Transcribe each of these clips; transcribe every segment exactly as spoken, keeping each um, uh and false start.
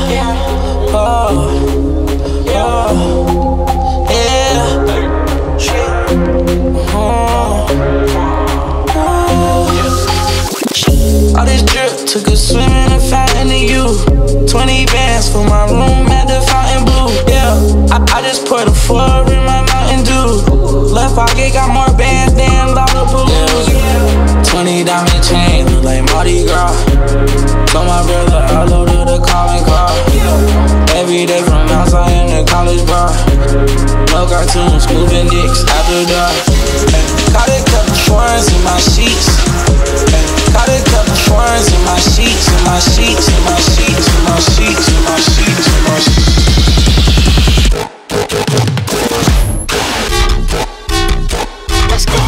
All this drip, took a swim in the fountain of you. Twenty bands for my room at the Fountain Blue. Yeah, I, I just put a four in my Mountain Dew. Left pocket got more bands than Lollapalooza. Yeah. Twenty diamond chain, look like Mardi Gras. Told my brother I loaded the calling car. Every day from outside in the college bar. No cartoons, moving dicks after dark. Got a couple foreigns in my sheets. Got a couple foreigns in my sheets, in my sheets, in my sheets, in my sheets, in my sheets, in my sheets. Let's go.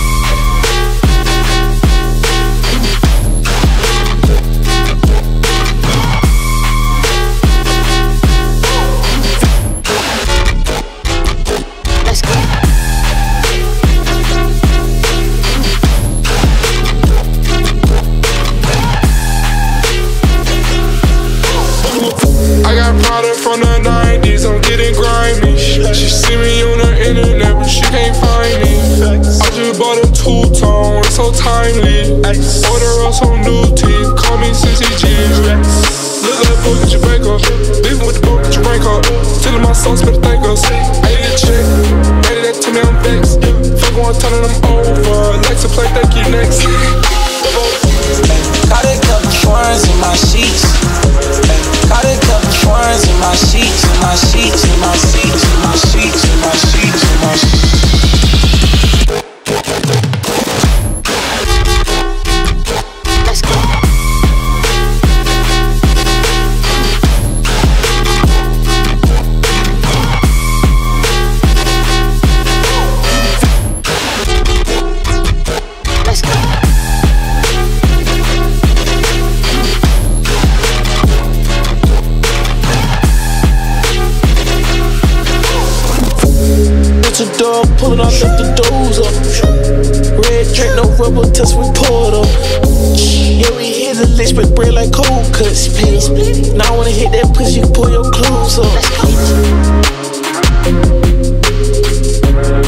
Let's go. From the nineties, I'm getting grimy. She see me on the internet, but she can't find me. I just bought a two-tone, it's so timely. Order up some new teeth, call me Sissy G. Look at the book, get your bank up. Leave with the book, get your rank up. Tilling my sauce, better thank us. I need a check, ready that to me, I'm vexed. Fuck one, telling them over. Like to play, thank you next. Got a couple foreigns in my sheets. Got a couple foreigns in my sheets, in my sheets, in my sheets, in my sheets, in my sheets, in my sheets. Let's go. Let's go. A dog pulling off up the doors up. Red drink, no rubber test, we pulled up. Yeah, we hit the list, but bread like cold cuts. Now I wanna hit that pussy, you pull your clothes up.